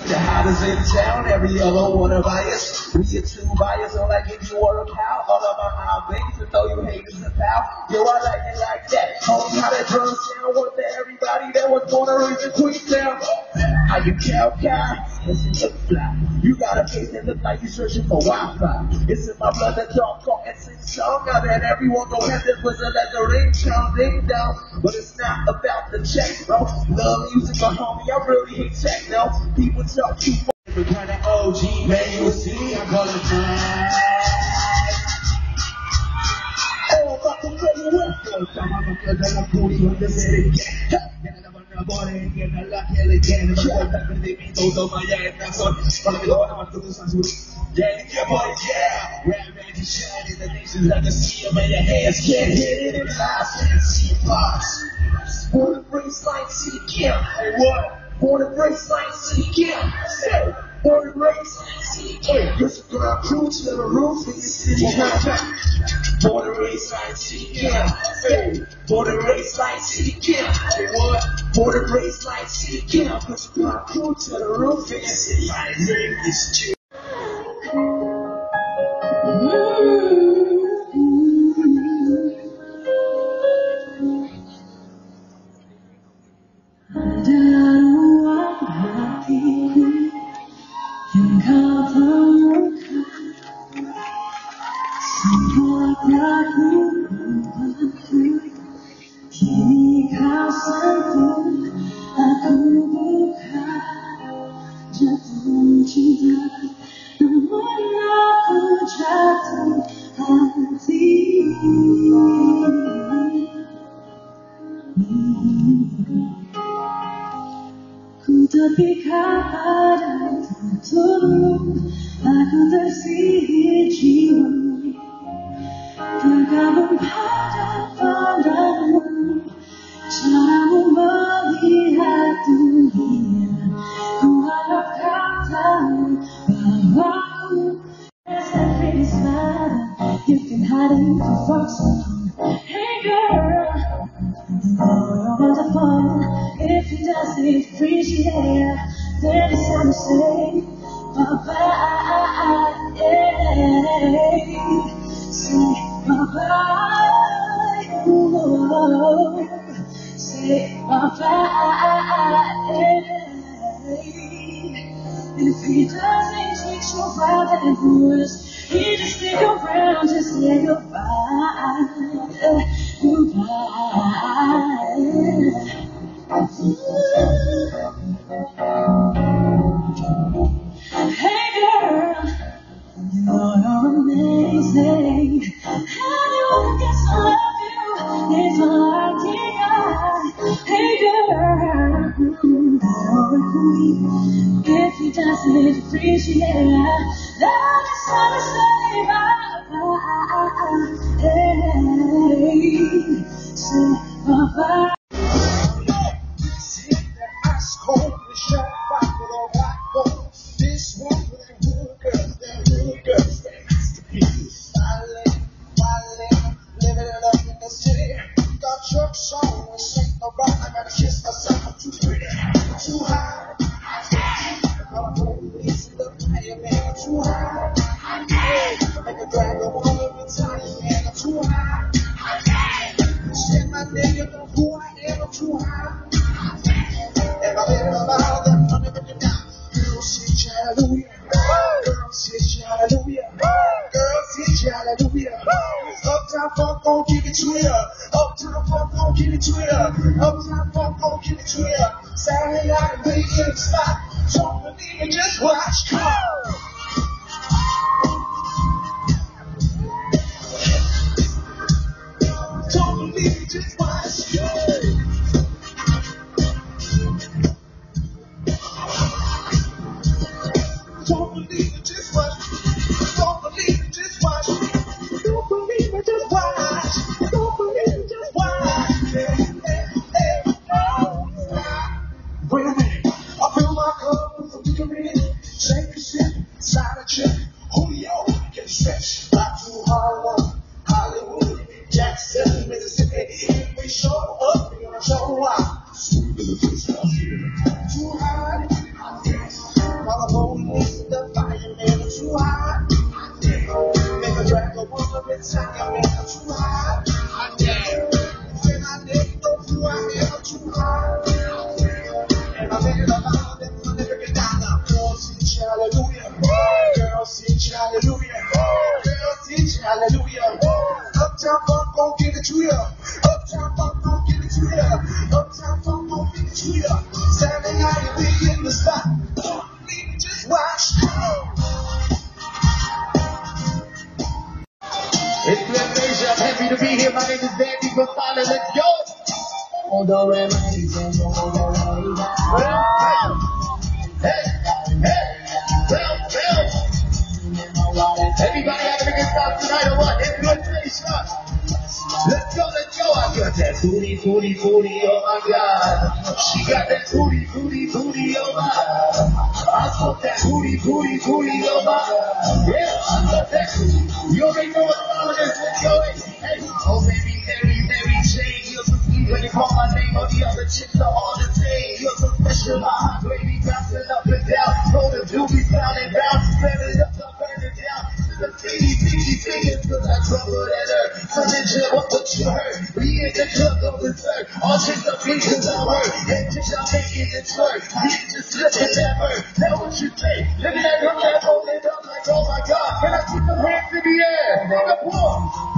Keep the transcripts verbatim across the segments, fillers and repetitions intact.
the hottest in town, every other one of us. We are two buyers, so like if you were a cow, all of my high babies, and though you hate us a pal, yo, I like it like that. Homie, how that drum sound, what to everybody that was born and raised in Queenstown. How you cow cow, listen to fly. You got a face that look like you searching for Wi-Fi. It's in my blood that talk, talk, and sing song. I bet everyone gon' have this whistle like a ringtone, ding dong. But it's not about the check, bro. Love music, but homie, I really hate techno. People talk too much. Every kind of O G, man, you see, I call it time. Oh, fuck, I'm ready to work. Oh, come on, because I'm a booty on the city. Yeah, yeah, boy, yeah. Rap magic shine in the nations like a sea of your hands. Can't hit it in the eyes, can't see box. Born to brace line, see the camp. Hey, what? Born to brace line, see the camp. Say, born to brace line, see the camp. Just a girl crew to the roof in the city. Born to race line, see the camp. Hey, born to race line, see the camp. Hey, what? Born to race line, see the camp. Just a girl crew to the roof in the city. My name is Jim. If he doesn't take so far, then who is he to stick around to say goodbye? Goodbye. Hey girl, you know you're amazing, and you get to love you. It's my idea. Hey girl, you're a queen. If he doesn't appreciate that, it's time to say bye-bye. Hey, say bye-bye. See that ice cold, the shot rock with all rock gold. This one for them good girls, them good girls, they masterpieces. Wildin', wildin', living it up in the city. Got trucks on, and shake the rock. I gotta kiss myself, I'm too pretty, too high. Too high, make a drag a woman every time, man, I'm too high. Say my name, know who I am, I'm too high. And I live about them, I'm never get down. Girls say hallelujah, girls say hallelujah, girls say hallelujah. Uptown funk gon' give it to ya, uptown funk gon' give it to ya, uptown funk gon' give it to ya. Saturday night, late in the spot, don't believe me, just watch, come on. Don't believe me, just watch. Don't believe me, just watch. Don't believe me, just watch. Don't believe me, just watch. Don't believe me, just watch. Hey, hey, hey, oh. Wait a minute, I fill my cup with a liquor in it. Shake a sip, mundo remanece como la realidad. Hey, hey, well, well. Everybody having a good time tonight or what? It's good place, huh? Let's go, let's go. I got that booty, booty, booty, oh my God. She got that booty, booty, booty, oh my God. I smoke that booty, booty, booty, oh my God. Yeah, I love that. You already know what's wrong with this. Let's go. Hey, oh baby, Mary, Mary Jane. You're so sweet when you call my name. All the other chicks are all the same. You're so special, my hot baby, bouncing up and down. Roll the doobies down and down. Spread it up, I'll burn it down. The bitty, bitty fingers, cause I trouble at her. So then you what what you heard? We in the club on dessert. All chicks are free cause I work. And chicks are making it twerk. You just looking at her. Now what you say? Look at that hook that hold it up like oh my God. Can I put some hands in the air? Singapore.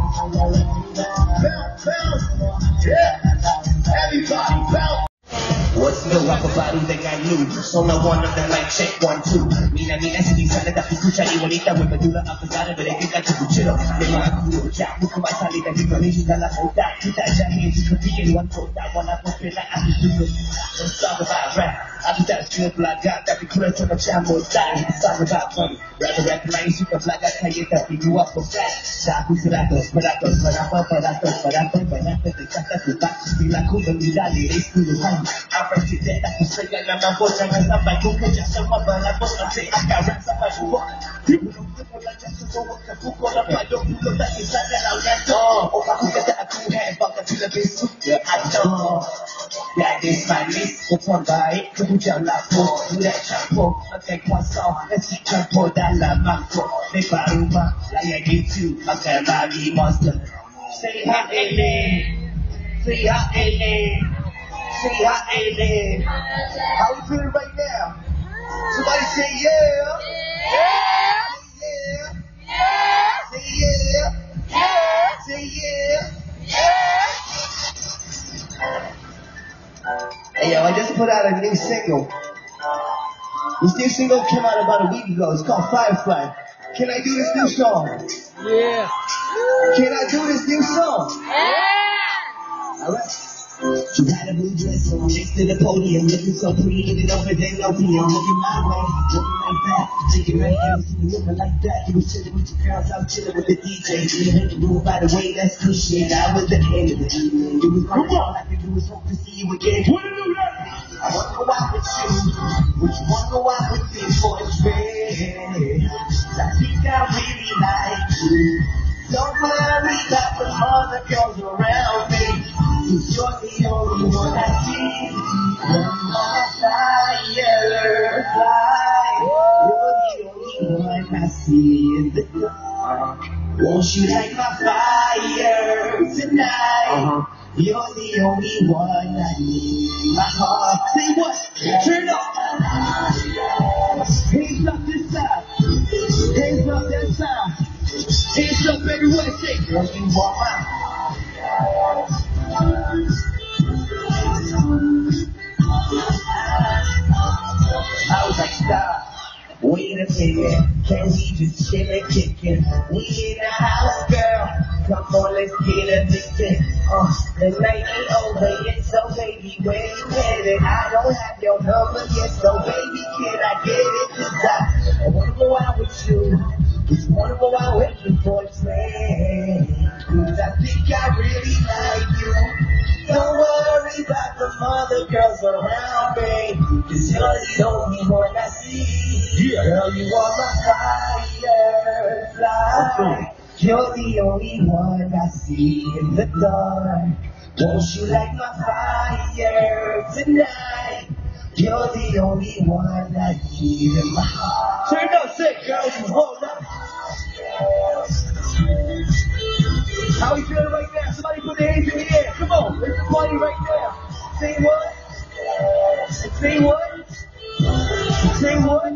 Bounce, bounce. Yeah. Everybody bounce. What's the rock about that I knew? Solo one of them like check one two. Mina mina si sana da escucha igualita with medula apagada pero que está chuchero. De más duro ya busco más salida de con ella la puta. Puta ya me dijo que one puta wanna put it out to do. Let's talk about rap. I do that good black got that because to the chamo style. Let's talk about money. Rather rap like you can black out here that you up for that. Shaku seratos, paratos, paratos, paratos, paratos, paratos, te canta tu back. Y la comunidad le es tu lugar. President, I can say that I'm not going to stop by Google, just some of my life, I say I got rats on my book. People don't feel like just to go with the book on the fight, don't feel like it's not that I'll get on. Oh, I could get that cool head, but I feel a bit super. I know that is my list. What's one by it? Could you tell that book? Do that shampoo. I take one song, let's see shampoo that la mango. They baruma, like I get you, I can't buy me monster. Say hi, Ellen. Say hi, Ellen. Say hi, Amen. How you feeling right now? Somebody say yeah. Yeah. Say yeah. Yeah. Say yeah. Yeah. Say yeah. Yeah. Hey yo, I just put out a new single. This new single came out about a week ago. It's called Firefly. Can I do this new song? Yeah. Can I do this new song? Yeah. Alright. She had a blue dress on next to the podium, looking so pretty, and over there, no P M. Looking my way, looking like that, thinking right now, looking like that. You was chilling with your girls, I was chilling with the D J. You hit the room by the way, that's good shit. I was the end of it. It was my all I could do was hope to see you again. What do you do? I wanna go out with you, would you wanna go out with me for a trip? I think I really like you. Don't worry about the other girls around me. Cause you're the only one I see. One more fire, fly. You're the only one I see in the dark. Won't you light my fire tonight? Uh-huh. You're the only one I need. My heart. Say what? Turn up. Hands up this side. Hands up that side. Hands up everywhere. Say, girl, you want my. I was like, stop, wait a minute, can we just chill and kick it? We in the house, girl, come on, let's get addicted. Uh, the night ain't over yet, so baby, where you headed? I don't have your number yet, so baby, can I get it? Cause I, I wanna go out with you, just wanna go out with you for a friend. Cause I think I really like you. Don't worry about the other girls around me. Cause you're the only one I see. Yeah. Girl, you are my firefly. You're the only one I see in the dark. Won't you light my fire tonight? You're the only one I need in my heart. Turn up, sick girls, and hold up. How you feeling right now? Somebody put their hands in the air. Come on, it's the party right now. Say what? Say what? Say what?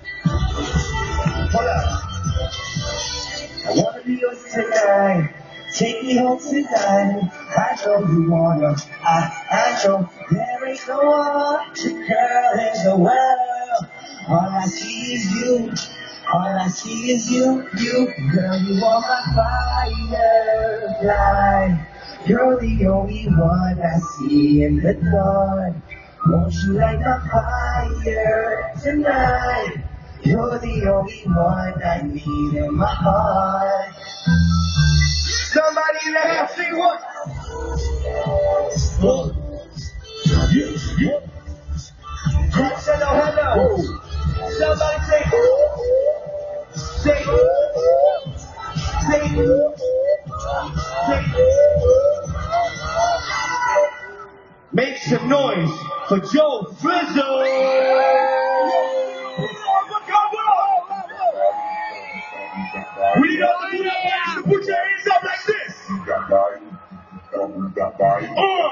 Hold up. I wanna be yours tonight. Take me home tonight. I know you wanna. I, I know there ain't no other girl in the world. All I see is you. All I see is you, you, girl, you are my firefly. You're the only one I see in the dawn. Won't you light my fire tonight? You're the only one I need in my heart. Somebody let me sing one. Oh. Yeah, yeah. Hello, hello. Somebody say, say, say, say. Make some noise for Joe Flizzow. We need all of you to put your hands up like this. Oh.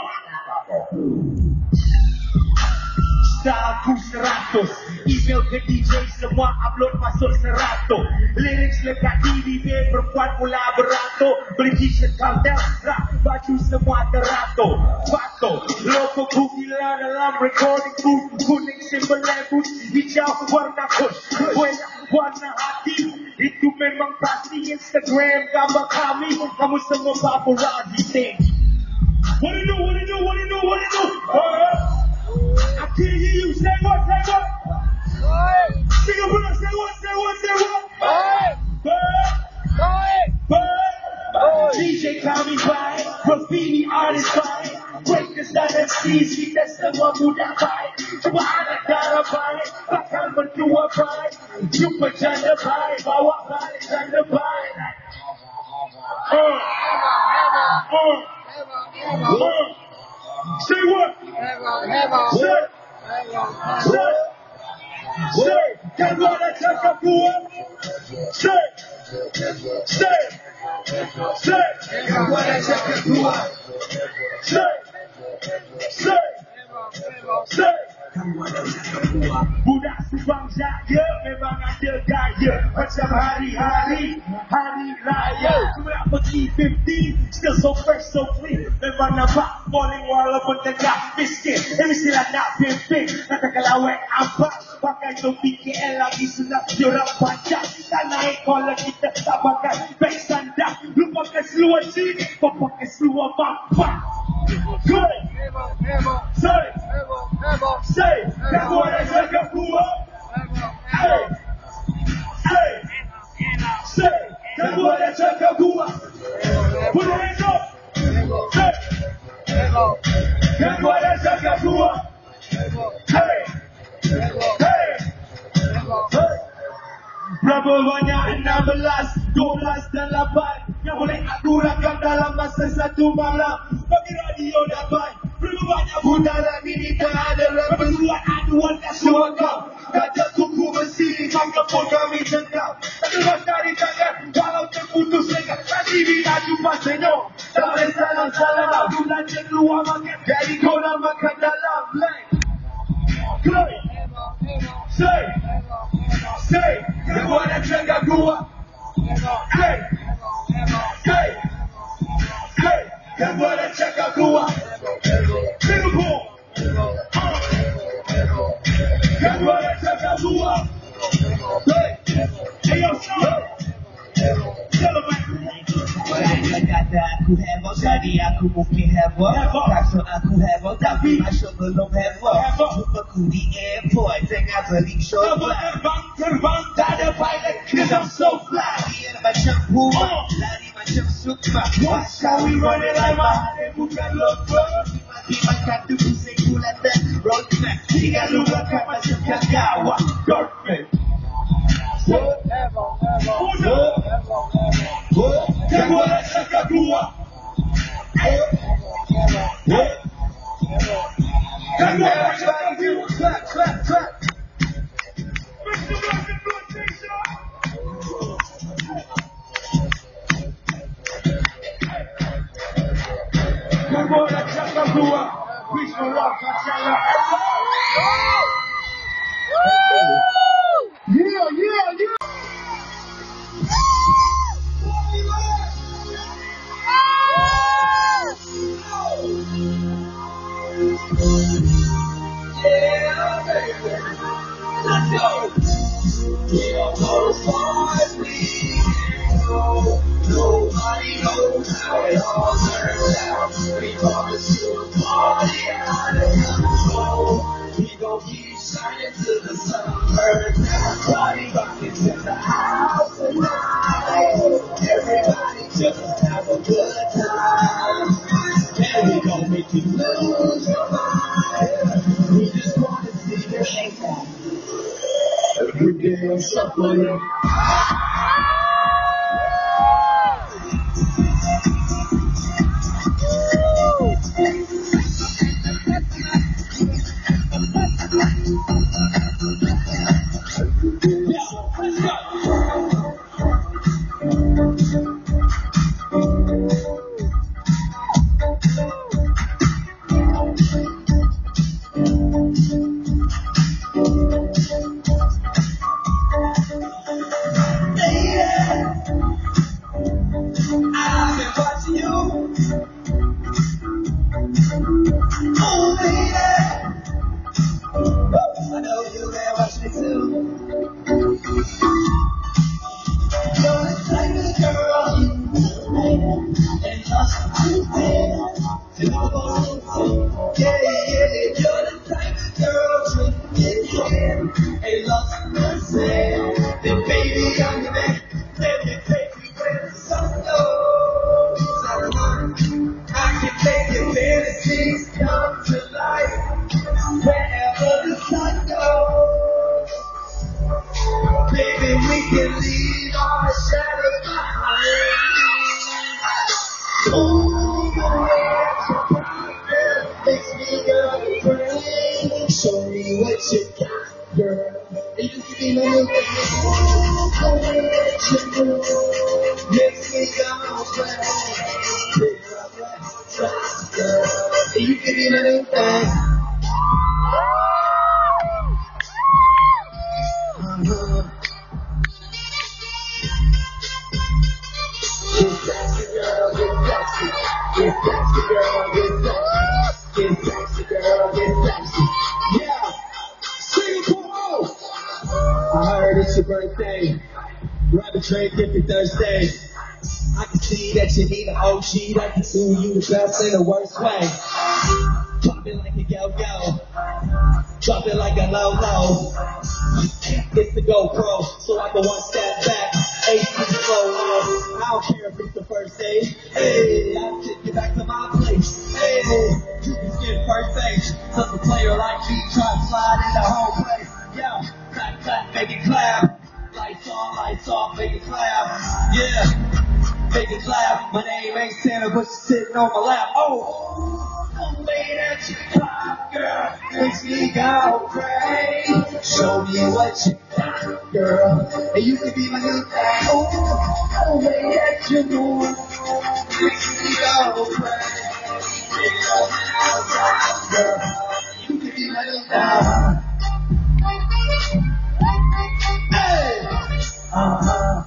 Sa seratus, email ke D J semua upload masuk seratus. Lyrics lekat D V D perempuan mula beratur. Beli t-shirt countdown, rap baju semua teratur. Pato, logo ku gila dalam recording booth. Kuning simbol labut, hijau warna kush, warna hati. Itu memang pasti Instagram gambar kami. Kamu semua paparazzi sing. What do you do, what do you do, what do you do, what do you do? Uh, I can't hear you. Say what? Say what? Sing it with us. Say what? Say what? Say what? Bird. Bird. D J call me by. Graffiti artist by. Breakers dan M Cs kita semua mudah baik. Cuma anak darah baik. Bakal berdua baik. Jumpa janda baik. Bawa balik janda baik. Uh. Uh. Uh. Say what? Say. Say. Say. Kan wala cakap gua. Say. Say. Say. Kan wala cakap gua. Say. Say. Say. Budak Subang Jaya memang ada gaya. Macam hari-hari, hari raya. Cuma pergi fifty, still so fresh, so clean. Memang nampak falling walaupun tengah miskin. Ini sila nak pimpin, nak kelawet apa. Pakai topi K L lagi sunat diorang panjang. Tak naik collar kita tak pakai back sandal. Lu pakai seluar jeans, kau pakai seluar mampak. Good. Say. Say. Kamu ada jaga gua. Hey. Hey. Say. Kamu ada jaga gua. Put your hands up. Say. Kamu ada jaga gua. Hey. Hey. Hey. Berapa banyak enam belas, dua belas dan lapan yang boleh aku rakam dalam masa satu malam. Bagi radio dapat. Berapa banyak putaran ini tak ada perluan aduan dan suaka. Kata kuku besi, mikrofon kami cengkam. Tak lepas dari tangan, walau terputus lekat. Nanti bila jumpa senyum, tak boleh salam-salam. Bulan je keluar makan, jadi korang makan dalam blank. Glory. Say. Say. Kamu ada jaga gua. Hey. Hey. Hey. Kamu ada jaga gua. Liverpool. Kamu ada jaga gua. Hey. Hey yo, son. Dia kata aku heboh, jadi aku mungkin heboh. Takso aku heboh, tapi masuk belum heboh. Jumpaku di airport, tengah beli show. Terbang, terbang, tak ada pilot, cause I'm so fly. Dia macam Puma, lari macam Sukma. Watch how we run it like my heart, bukan logo. Mati makan tu pusing bulan dan roadmap. Tiga luar kan macam kagawa, girlfriend. What? What? What? Kamu ada cakap gua. What? Kamu ada cakap gua. Clap, clap, clap. Mister Rocket Blood T-shirt. Kamu ada cakap gua. Mister Rocket T-shirt. Yeah, yeah, yeah. Yeah, baby. Let's go. Yeah, those boys, we know. Nobody knows how it all turns out. every day I'm shuffling. Best in the worst way. Drop it like a yo-yo. Drop it like a low-low. It's the GoPro, so I can one step back. A C slow low. I don't care if it's the first day. Hey, I'll take you back to my place. Hey, you can skip first base. Cause a player like me try to slide in the whole place. Yo, clap, clap, make it clap. Lights on, lights off, make it clap. Yeah. Make it clap. My name ain't Santa, but you're sitting on my lap. Oh, the way that you clap, girl, makes me go crazy. Show me what you got, girl, and you can be my new thing. Oh, the way that you move makes me go crazy. Girl, you can be my new thing. Hey, uh huh.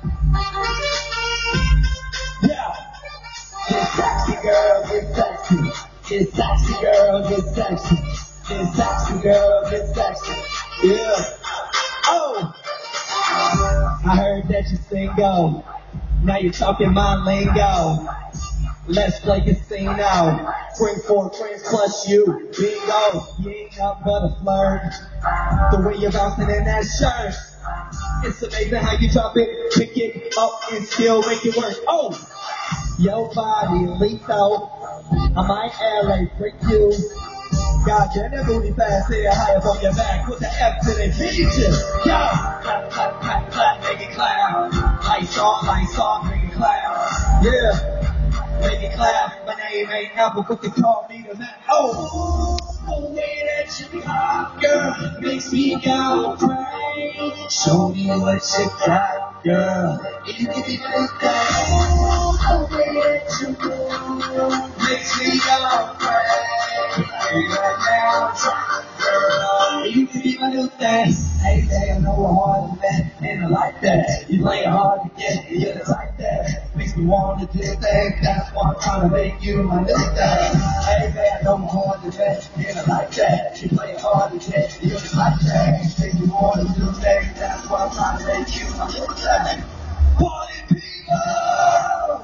Get sexy, girl, get sexy. Get sexy, girl, get sexy. Get sexy, girl, get sexy. Yeah. Oh! I heard that you single. Now you're talking my lingo. Let's play casino. Bring four friends plus you. Bingo. You ain't nothing but a flirt. The way you're bouncing in that shirt. It's amazing how you drop it, pick it up, and still make it work. Oh! Your body lethal. I might L A freak you. God damn that booty fast here, high up on your back. Put the F to the beat you. Yo, clap, clap, clap, clap, make it clap. Lights on, lights off, make it clap. Yeah, make it clap. My name ain't Apple, but they call me the man. Oh, the way that you pop, girl, makes me go crazy. Show me what you got, girl. You can be my thing. The way that you move makes me go crazy. Right now, girl, you can be my new thing. Hey, hey, I know we're hard to met, and I like that. You play hard to get, you just like that. Makes me want to do things, that's why I'm trying to make you my new thing. Hey, hey, I know we're hard to met, and I like that. You play hard to get, you just like that. Makes me want to do things, that's why I'm trying to make you my new thing. Party people!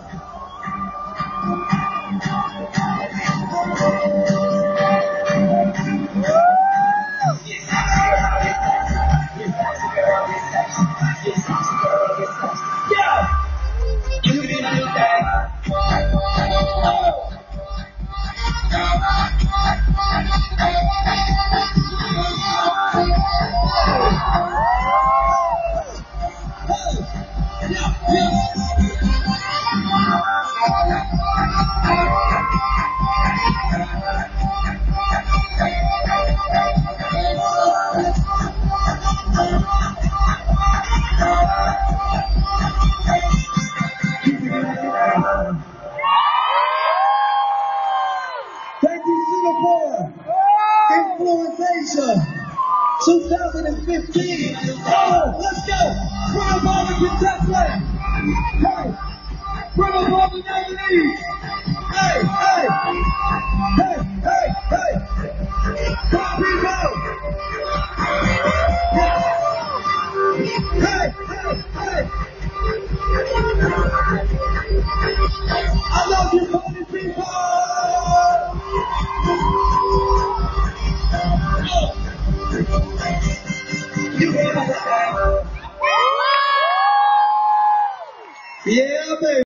Hey, hey, hey. I love you, funny people. You hear what I'm saying? Yeah, baby.